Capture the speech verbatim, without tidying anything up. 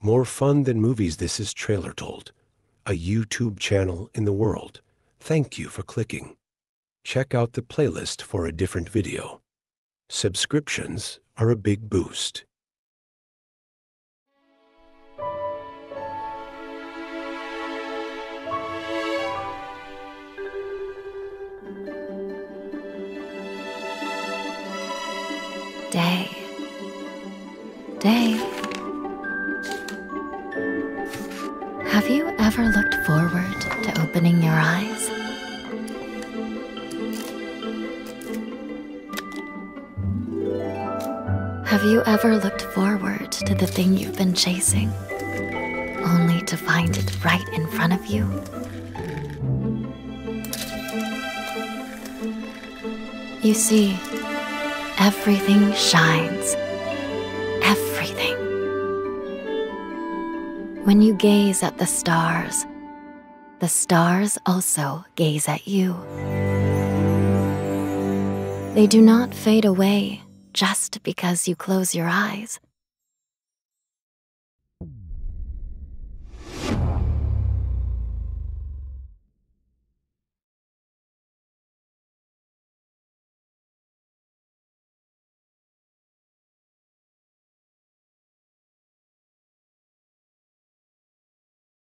More fun than movies, this is Trailer Told, a YouTube channel in the world. Thank you for clicking. Check out the playlist for a different video. Subscriptions are a big boost. Day. Day. Have you ever looked forward to opening your eyes? Have you ever looked forward to the thing you've been chasing, only to find it right in front of you? You see, everything shines. Everything. When you gaze at the stars, the stars also gaze at you. They do not fade away just because you close your eyes.